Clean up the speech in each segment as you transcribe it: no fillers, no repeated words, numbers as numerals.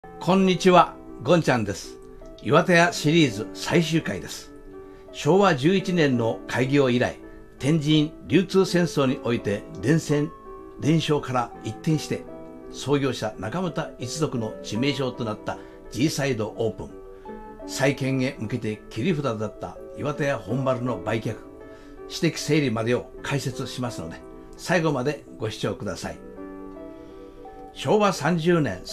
こんにちは、ゴンちゃんです。岩手屋シリーズ最終回です。昭和11年の開業以来、天神流通戦争において伝承から一転して、創業者中村一族の致命傷となった G サイドオープン、再建へ向けて切り札だった岩手屋本丸の売却、私的整理までを解説しますので、最後までご視聴ください。昭和30年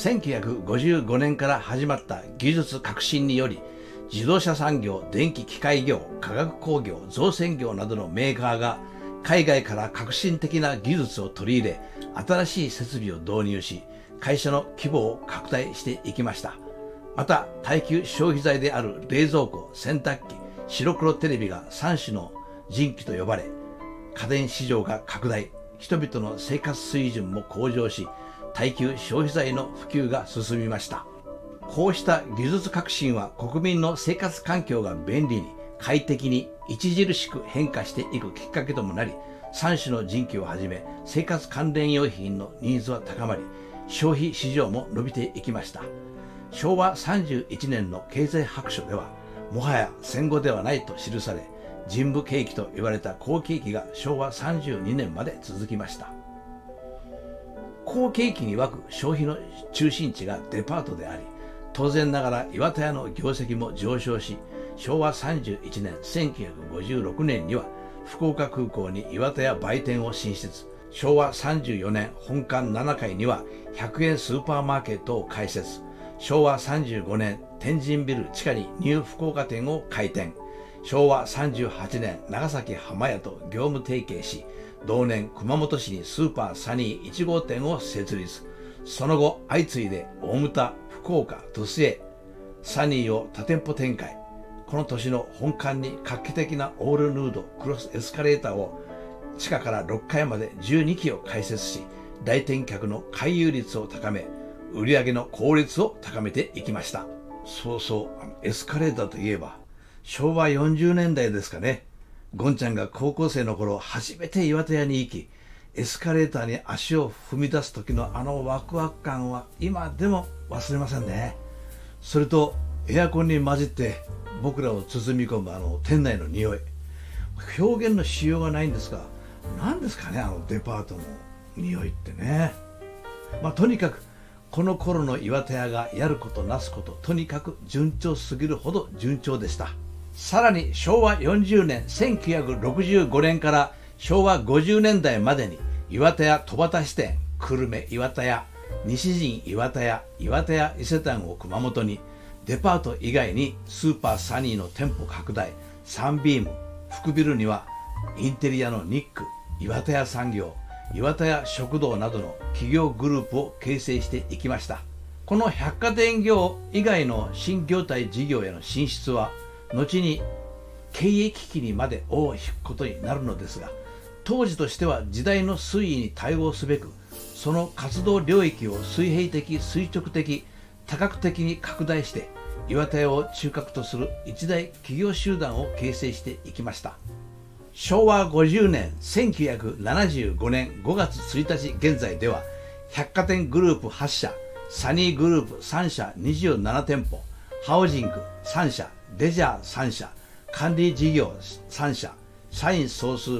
1955年から始まった技術革新により、自動車産業、電気機械業、化学工業、造船業などのメーカーが海外から革新的な技術を取り入れ、新しい設備を導入し、会社の規模を拡大していきました。また、耐久消費財である冷蔵庫、洗濯機、白黒テレビが3種の神器と呼ばれ、家電市場が拡大、人々の生活水準も向上し、耐久消費財の普及が進みました。こうした技術革新は国民の生活環境が便利に快適に著しく変化していくきっかけともなり、3種の神器をはじめ生活関連用品のニーズは高まり、消費市場も伸びていきました。昭和31年の経済白書では、もはや戦後ではないと記され、人部景気と言われた好景気が昭和32年まで続きました。好景気に沸く消費の中心地がデパートであり、当然ながら岩田屋の業績も上昇し、昭和31年1956年には福岡空港に岩田屋売店を新設。昭和34年本館7階には100円スーパーマーケットを開設。昭和35年天神ビル地下にニュー福岡店を開店。昭和38年長崎浜屋と業務提携し、同年熊本市にスーパーサニー1号店を設立。その後相次いで大牟田、福岡、鳥栖へサニーを多店舗展開。この年の本館に画期的なオールヌードクロスエスカレーターを地下から6階まで12基を開設し、来店客の回遊率を高め、売上の効率を高めていきました。そうそう、エスカレーターといえば昭和40年代ですかね。ゴンちゃんが高校生の頃、初めて岩手屋に行き、エスカレーターに足を踏み出す時のあのワクワク感は今でも忘れませんね。それとエアコンに混じって僕らを包み込む店内の匂い。表現のしようがないんですが、何ですかね、デパートの匂いってね。とにかくこの頃の岩手屋がやることなすこと、とにかく順調すぎるほど順調でした。さらに昭和40年1965年から昭和50年代までに岩手屋戸端支店、久留米岩田屋、西陣岩田屋、岩田屋伊勢丹を熊本に、デパート以外にスーパーサニーの店舗拡大、サンビーム、福ビルにはインテリアのニック、岩田屋産業、岩田屋食堂などの企業グループを形成していきました。この百貨店業以外の新業態事業への進出は後に経営危機にまで尾を引くことになるのですが、当時としては時代の推移に対応すべく、その活動領域を水平的、垂直的、多角的に拡大して岩田屋を中核とする一大企業集団を形成していきました。昭和50年1975年5月1日現在では、百貨店グループ8社、サニーグループ3社27店舗、ハウジング3社、レジャー3社、管理事業3社、社員総数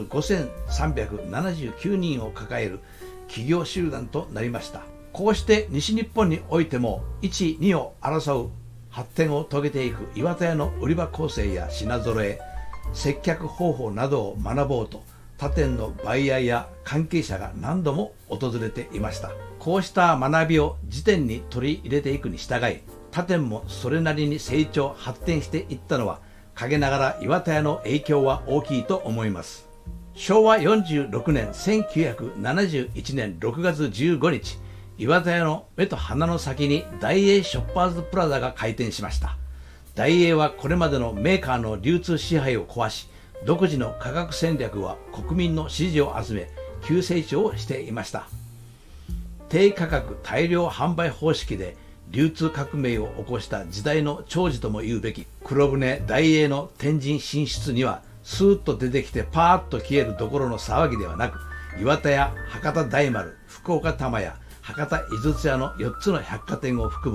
5379人を抱える企業集団となりました。こうして西日本においても1、2を争う発展を遂げていく岩田屋の売り場構成や品揃え、接客方法などを学ぼうと、他店のバイヤーや関係者が何度も訪れていました。こうした学びを次店に取り入れていくに従い、他店もそれなりに成長発展していったのは、陰ながら岩田屋の影響は大きいと思います。昭和46年1971年6月15日、岩田屋の目と鼻の先に大英ショッパーズプラザが開店しました。大英はこれまでのメーカーの流通支配を壊し、独自の価格戦略は国民の支持を集め、急成長をしていました。低価格大量販売方式で流通革命を起こした時代の寵児とも言うべき黒船大英の天神進出には、スーッと出てきてパーッと消えるどころの騒ぎではなく、岩田屋、博多大丸、福岡玉屋、博多井筒屋の4つの百貨店を含む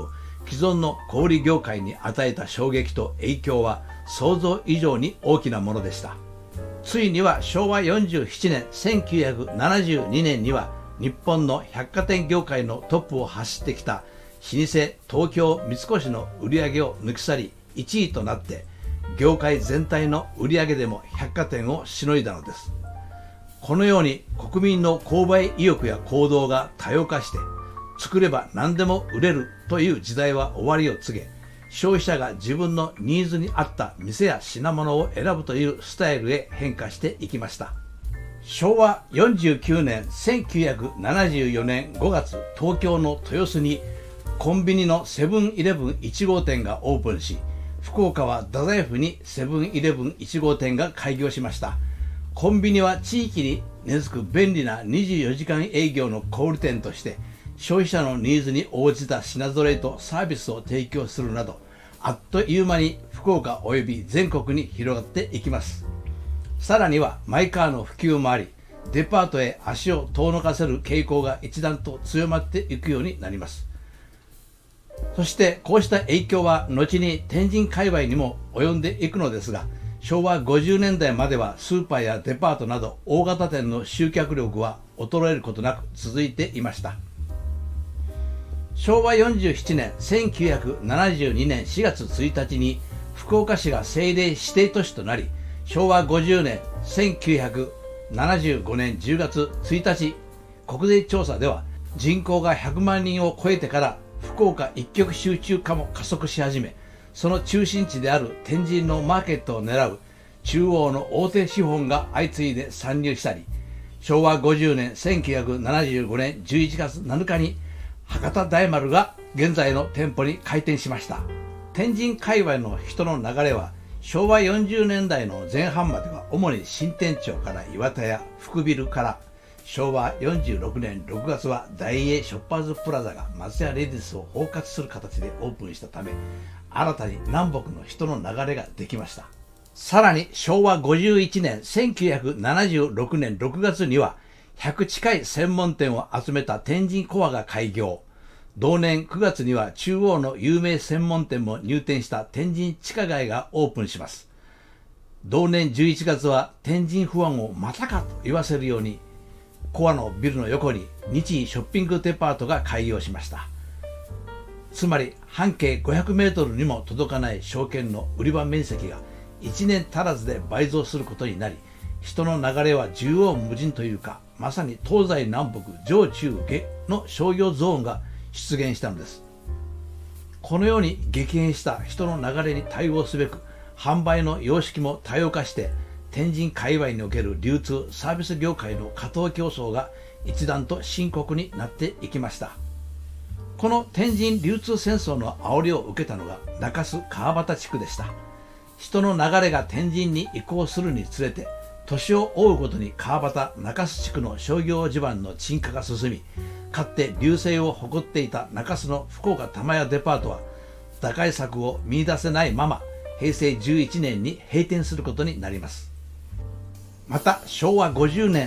既存の小売業界に与えた衝撃と影響は想像以上に大きなものでした。ついには昭和47年1972年には日本の百貨店業界のトップを走ってきた老舗東京三越の売り上げを抜き去り1位となって、業界全体の売り上げでも百貨店をしのいだのです。このように国民の購買意欲や行動が多様化して、作れば何でも売れるという時代は終わりを告げ、消費者が自分のニーズに合った店や品物を選ぶというスタイルへ変化していきました。昭和49年1974年5月、東京の豊洲にコンビニのセブンイレブン1号店がオープンし、福岡は太宰府にセブンイレブン1号店が開業しました。コンビニは地域に根付く便利な24時間営業の小売店として、消費者のニーズに応じた品揃えとサービスを提供するなど、あっという間に福岡および全国に広がっていきます。さらにはマイカーの普及もあり、デパートへ足を遠のかせる傾向が一段と強まっていくようになります。そしてこうした影響は後に天神界隈にも及んでいくのですが、昭和50年代まではスーパーやデパートなど大型店の集客力は衰えることなく続いていました。昭和47年1972年4月1日に福岡市が政令指定都市となり、昭和50年1975年10月1日国税調査では人口が100万人を超えてから福岡一極集中化も加速し始め、その中心地である天神のマーケットを狙う中央の大手資本が相次いで参入したり、昭和50年1975年11月7日に博多大丸が現在の店舗に開店しました。天神界隈の人の流れは昭和40年代の前半までは主に新店長から岩田屋、福ビルから、昭和46年6月は大英ショッパーズプラザが松屋レディスを包括する形でオープンしたため、新たに南北の人の流れができました。さらに昭和51年1976年6月には100近い専門店を集めた天神コアが開業。同年9月には中央の有名専門店も入店した天神地下街がオープンします。同年11月は天神ファンをまたかと言わせるように、コアのビルの横に日医ショッピングデパートが開業しました。つまり半径500メートルにも届かない商圏の売り場面積が1年足らずで倍増することになり、人の流れは縦横無尽というか、まさに東西南北上中下の商業ゾーンが出現したのです。このように激変した人の流れに対応すべく、販売の様式も多様化して、天神界隈における流通サービス業界の過当競争が一段と深刻になっていきました。この天神流通戦争の煽りを受けたのが中洲川端地区でした。人の流れが天神に移行するにつれて、年を追うごとに川端中洲地区の商業地盤の沈下が進み、かつて隆盛を誇っていた中洲の福岡玉屋デパートは打開策を見出せないまま平成11年に閉店することになります。また昭和50年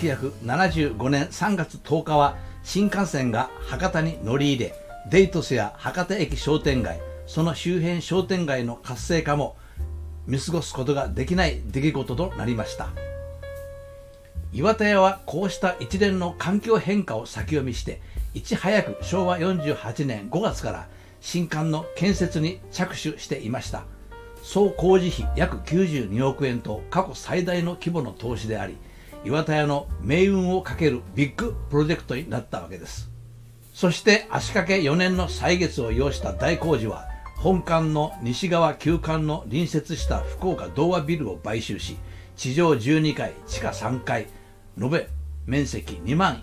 1975年3月10日は新幹線が博多に乗り入れ、デイトスや博多駅商店街、その周辺商店街の活性化も見過ごすことができない出来事となりました。岩田屋はこうした一連の環境変化を先読みして、いち早く昭和48年5月から新館の建設に着手していました。総工事費約92億円と過去最大の規模の投資であり、岩田屋の命運をかけるビッグプロジェクトになったわけです。そして足掛け4年の歳月を要した大工事は、本館の西側旧館の隣接した福岡童話ビルを買収し、地上12階、地下3階、延べ面積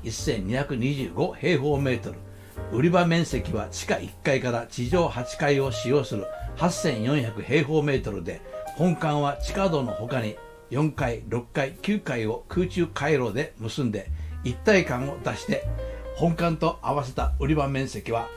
21,225平方メートル、売り場面積は地下1階から地上8階を使用する8,400平方メートルで、本館は地下道の他に4階、6階、9階を空中回廊で結んで一体感を出して、本館と合わせた売り場面積は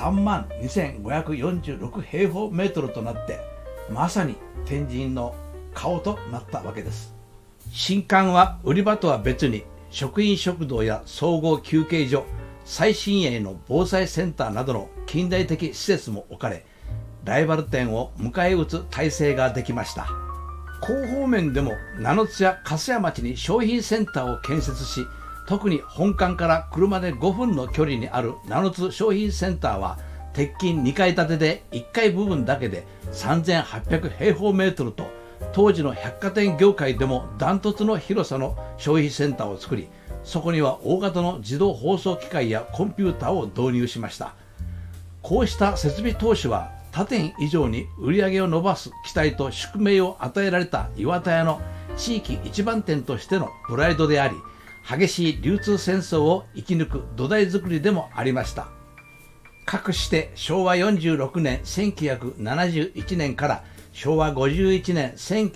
32,546平方メートルとなって、まさに天神の顔となったわけです。新館は売り場とは別に職員食堂や総合休憩所、 最新鋭の防災センターなどの近代的施設も置かれ、ライバル店を迎え撃つ体制ができました。広報面でも名の津や粕屋町に商品センターを建設し、特に本館から車で5分の距離にある名の津商品センターは鉄筋2階建てで1階部分だけで3800平方メートルと、当時の百貨店業界でもダントツの広さの消費センターを作り、そこには大型の自動包装機械やコンピューターを導入しました。こうした設備投資は他店以上に売り上げを伸ばす期待と宿命を与えられた岩田屋の地域一番店としてのプライドであり、激しい流通戦争を生き抜く土台作りでもありました。かくして昭和46年1971年から昭和51年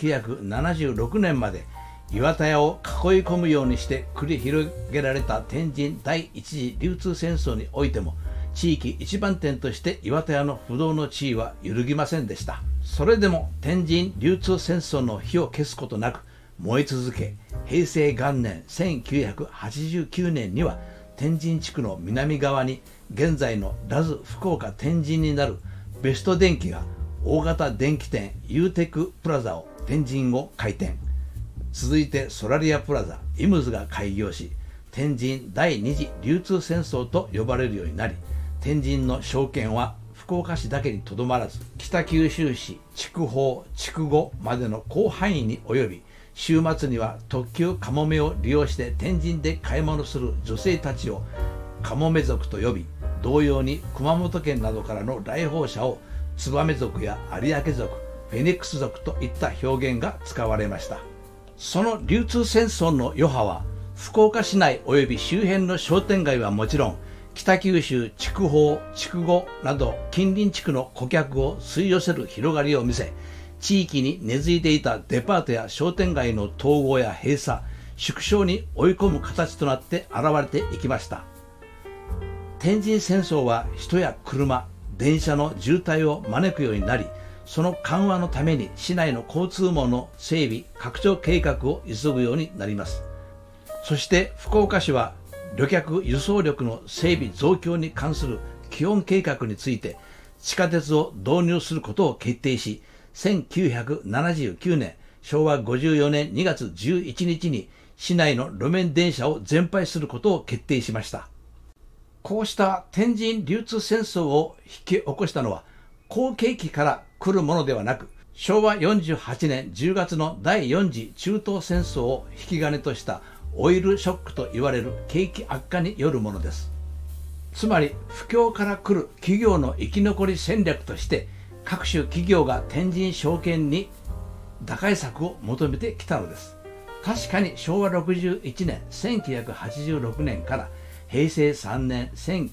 1976年まで岩田屋を囲い込むようにして繰り広げられた天神第一次流通戦争においても、地域一番店として岩田屋の不動の地位は揺るぎませんでした。それでも天神流通戦争の火を消すことなく燃え続け、平成元年1989年には天神地区の南側に現在のラズ福岡天神になるベスト電機が大型電気店ユーテクプラザを天神を開店。続いてソラリアプラザイムズが開業し、天神第二次流通戦争と呼ばれるようになり、天神の商圏は福岡市だけにとどまらず、北九州市、筑豊、筑後までの広範囲に及び、週末には特急かもめを利用して天神で買い物する女性たちをかもめ族と呼び、同様に熊本県などからの来訪者を燕族や有明族、フェニックス族といった表現が使われました。その流通戦争の余波は福岡市内及び周辺の商店街はもちろん、北九州、筑豊、筑後など近隣地区の顧客を吸い寄せる広がりを見せ、地域に根付いていたデパートや商店街の統合や閉鎖、縮小に追い込む形となって現れていきました。天神戦争は人や車、電車の渋滞を招くようになり、その緩和のために市内の交通網の整備、拡張計画を急ぐようになります。そして福岡市は旅客輸送力の整備増強に関する基本計画について地下鉄を導入することを決定し、1979年昭和54年2月11日に市内の路面電車を全廃することを決定しました。こうした天神流通戦争を引き起こしたのは好景気から来るものではなく、昭和48年10月の第4次中東戦争を引き金としたオイルショックと言われる景気悪化によるものです。つまり不況から来る企業の生き残り戦略として各種企業が天神証券に打開策を求めてきたのです。確かに昭和61年1986年から平成3年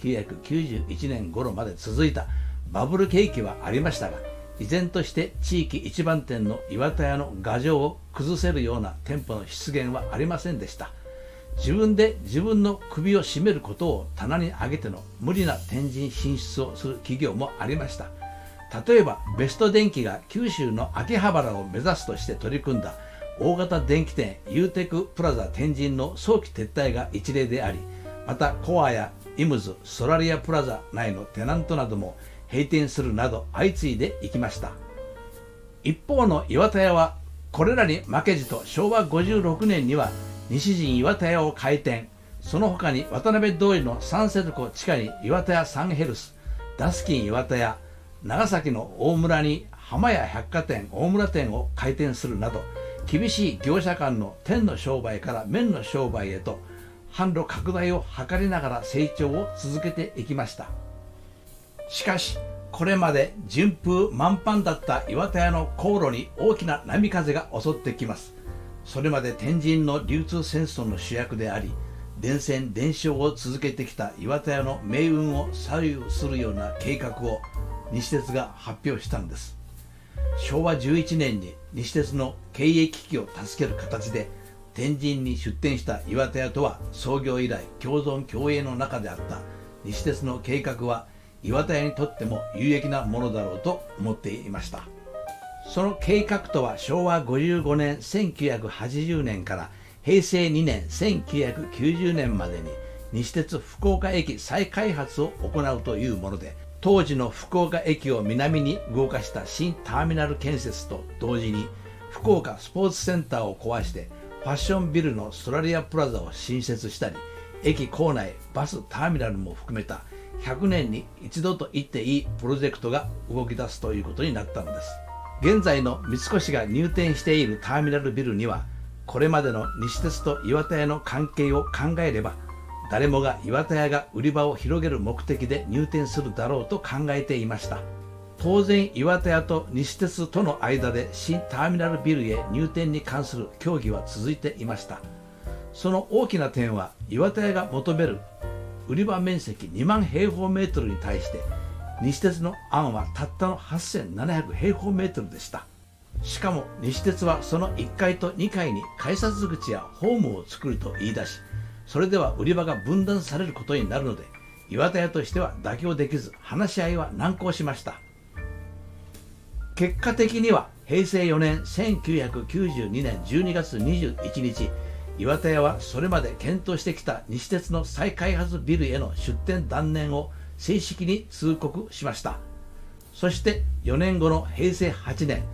1991年頃まで続いたバブル景気はありましたが、依然として地域一番店の岩田屋の牙城を崩せるような店舗の出現はありませんでした。自分で自分の首を絞めることを棚に上げての無理な天神進出をする企業もありました。例えばベスト電機が九州の秋葉原を目指すとして取り組んだ大型電気店ユーテクプラザ天神の早期撤退が一例であり、またコアやイムズ、ソラリアプラザ内のテナントなども閉店するなど相次いでいきました。一方の岩田屋はこれらに負けじと昭和56年には西陣岩田屋を開店。その他に渡辺通りのサンセルコ地下に岩田屋サンヘルス、ダスキン岩田屋、長崎の大村に浜屋百貨店大村店を開店するなど、厳しい業者間の天の商売から面の商売へと販路拡大を図りながら成長を続けていきました。しかしこれまで順風満帆だった岩田屋の航路に大きな波風が襲ってきます。それまで天神の流通戦争の主役であり、伝染伝承を続けてきた岩田屋の命運を左右するような計画を西鉄が発表したのです。昭和11年に西鉄の経営危機を助ける形で天神に出店した岩田屋とは創業以来共存共栄の中であった西鉄の計画は岩田屋にとっても有益なものだろうと思っていました。その計画とは昭和55年1980年から平成2年1990年までに西鉄福岡駅再開発を行うというもので、当時の福岡駅を南に動かした新ターミナル建設と同時に、福岡スポーツセンターを壊してファッションビルのソラリアプラザを新設したり、駅構内バスターミナルも含めた100年に一度と言っていいプロジェクトが動き出すということになったのです。現在の三越が入店しているターミナルビルには、これまでの西鉄と岩田屋の関係を考えれば、誰もが岩田屋が売り場を広げる目的で入店するだろうと考えていました。当然岩田屋と西鉄との間で新ターミナルビルへ入店に関する協議は続いていました。その大きな点は、岩田屋が求める売り場面積2万平方メートルに対して西鉄の案はたったの8700平方メートルでした。しかも西鉄はその1階と2階に改札口やホームを作ると言い出し、それでは売り場が分断されることになるので、岩田屋としては妥協できず話し合いは難航しました。結果的には平成4年1992年12月21日、岩田屋はそれまで検討してきた西鉄の再開発ビルへの出店断念を正式に通告しました。そして4年後の平成8年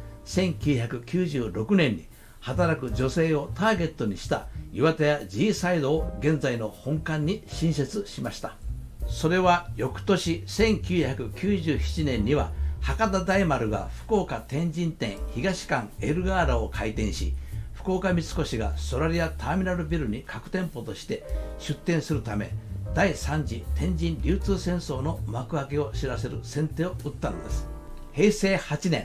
1996年に働く女性をターゲットにした岩田屋 G サイドを現在の本館に新設しました。それは翌年1997年には博多大丸が福岡天神店東館エルガーラを開店し、福岡三越がソラリアターミナルビルに各店舗として出店するため、第3次天神流通戦争の幕開けを知らせる先手を打ったのです。平成8年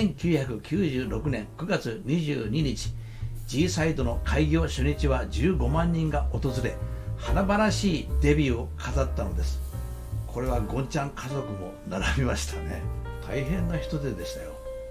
1996年9月22日、G サイドの開業初日は15万人が訪れ、華々しいデビューを飾ったのです。これはゴンちゃん家族も並びましたね。大変な人手でしたよ。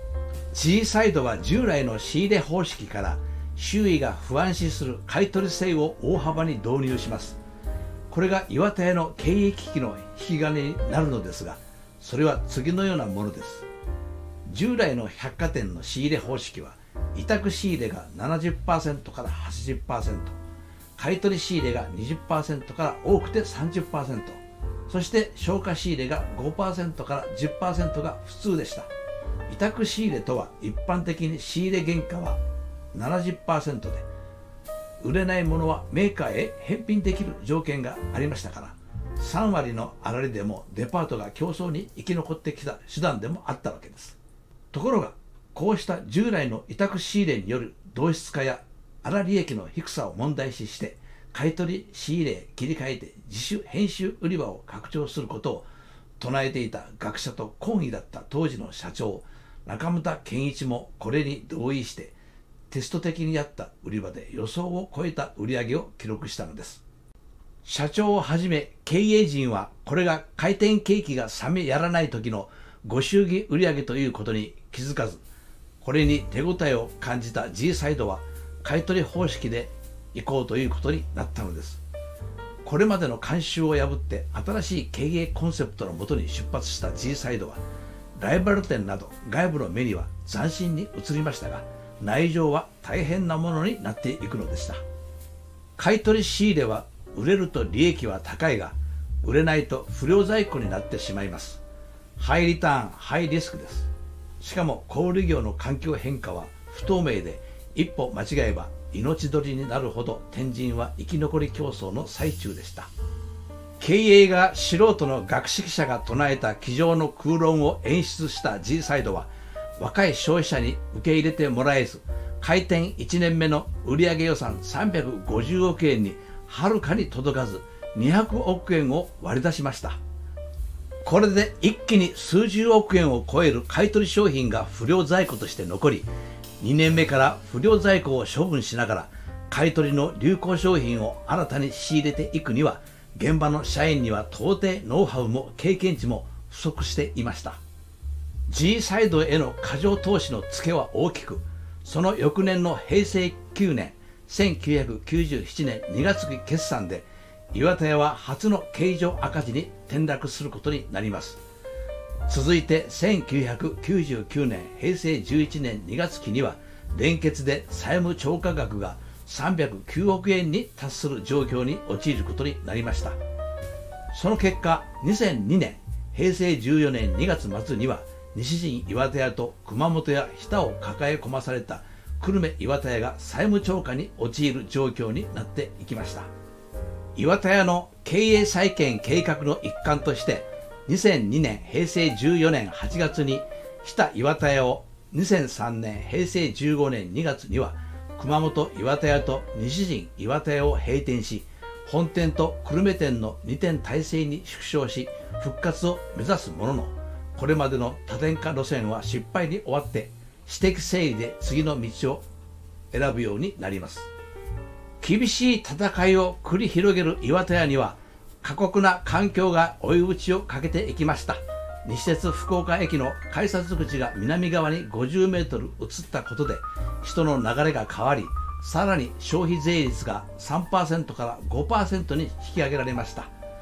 G サイドは従来の仕入れ方式から周囲が不安視する買取制を大幅に導入します。これが岩田屋の経営危機の引き金になるのですが、それは次のようなものです。従来の百貨店の仕入れ方式は、委託仕入れが 70% から 80%、買取仕入れが 20% から多くて 30%、そして消化仕入れが 5% から 10% が普通でした。委託仕入れとは、一般的に仕入れ原価は 70% で、売れないものはメーカーへ返品できる条件がありましたから、3割の粗利でもデパートが競争に生き残ってきた手段でもあったわけです。ところが、こうした従来の委託仕入れによる同質化や粗利益の低さを問題視して、買取仕入れへ切り替えて自主編集売り場を拡張することを唱えていた学者と懇意だった当時の社長中村健一もこれに同意して、テスト的にやった売り場で予想を超えた売り上げを記録したのです。社長をはじめ経営陣は、これが回転景気が冷めやらない時のご祝儀売上ということに気づかず、これに手応えを感じた G サイドは買取方式で行こうということになったのです。これまでの慣習を破って新しい経営コンセプトのもとに出発した G サイドは、ライバル店など外部の目には斬新に映りましたが、内情は大変なものになっていくのでした。買取仕入れは売れると利益は高いが、売れないと不良在庫になってしまいます。ハイリターン、ハイリスクです。しかも小売業の環境変化は不透明で、一歩間違えば命取りになるほど天神は生き残り競争の最中でした。経営が素人の学識者が唱えた机上の空論を演出した G サイドは、若い消費者に受け入れてもらえず、開店1年目の売上予算350億円にはるかに届かず、200億円を割り出しました。これで一気に数十億円を超える買取商品が不良在庫として残り、2年目から不良在庫を処分しながら買取の流行商品を新たに仕入れていくには、現場の社員には到底ノウハウも経験値も不足していました。 G サイドへの過剰投資のツケは大きく、その翌年の平成9年1997年2月期決算で、岩田屋は初の経常赤字に転落することになります。続いて1999年平成11年2月期には、連結で債務超過額が 309億円に達する状況に陥ることになりました。その結果、2002年、平成14年2月末には、西陣岩手屋と熊本や日田を抱え込まされた久留米岩田屋が債務超過に陥る状況になっていきました。岩田屋の経営再建計画の一環として、2002年平成14年8月に日田岩田屋を、2003年平成15年2月には熊本岩田屋と西陣岩田屋を閉店し、本店と久留米店の2店体制に縮小し、復活を目指すものの、これまでの多店化路線は失敗に終わって、私的整理で次の道を選ぶようになります。厳しい戦いを繰り広げる岩田屋には、過酷な環境が追い打ちをかけていきました。西鉄福岡駅の改札口が南側に50メートル移ったことで、人の流れが変わり、さらに消費税率が 3% から 5% に引き上げられました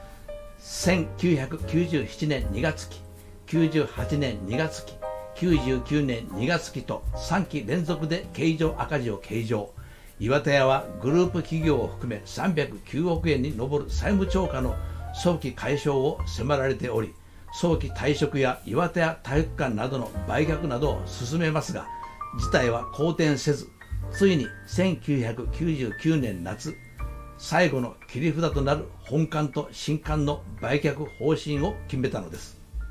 。1997年2月期、98年2月期、99年2月期と3期連続で経常赤字を計上。岩田屋はグループ企業を含め309億円に上る債務超過の早期解消を迫られており、早期退職や岩田屋体育館などの売却などを進めますが、事態は好転せず、ついに1999年夏、最後の切り札となる本館と新館の売却方針を決めたのです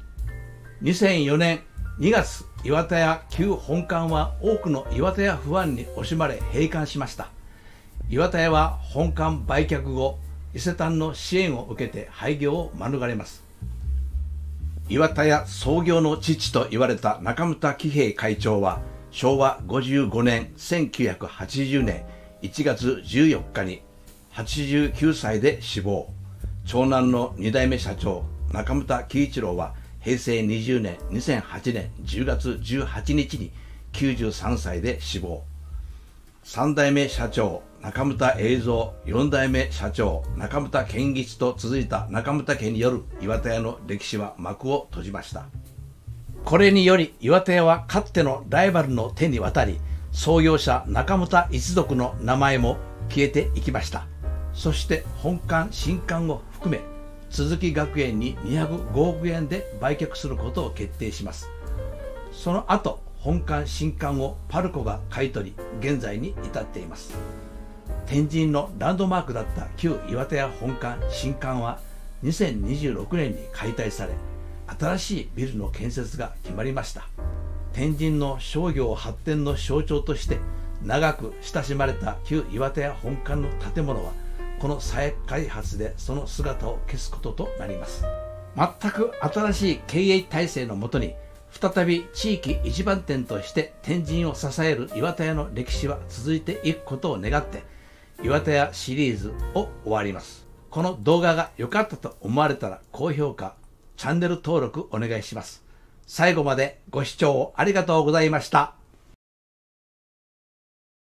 。2004年2月、岩田屋旧本館は多くの岩田屋ファンに惜しまれ閉館しました。岩田屋は本館売却後、伊勢丹の支援を受けて廃業を免れます。岩田屋創業の父と言われた中牟喜平会長は、昭和55年1980年1月14日に89歳で死亡。長男の2代目社長中牟喜一郎は平成20年2008年10月18日に93歳で死亡。3代目社長中牟栄三、4代目社長中牟健吉と続いた中牟家による岩田屋の歴史は幕を閉じました。これにより岩田屋はかつてのライバルの手に渡り、創業者中牟一族の名前も消えていきました。そして本館新館を含め鈴木学園に205億円で売却することを決定します。その後本館新館をパルコが買い取り、現在に至っています。天神のランドマークだった旧岩田屋本館新館は2026年に解体され、新しいビルの建設が決まりました。天神の商業発展の象徴として長く親しまれた旧岩田屋本館の建物は、この再開発でその姿を消すこととなります。全く新しい経営体制のもとに、再び地域一番店として天神を支える岩田屋の歴史は続いていくことを願って、岩田屋シリーズを終わります。この動画が良かったと思われたら高評価、チャンネル登録お願いします。最後までご視聴ありがとうございました。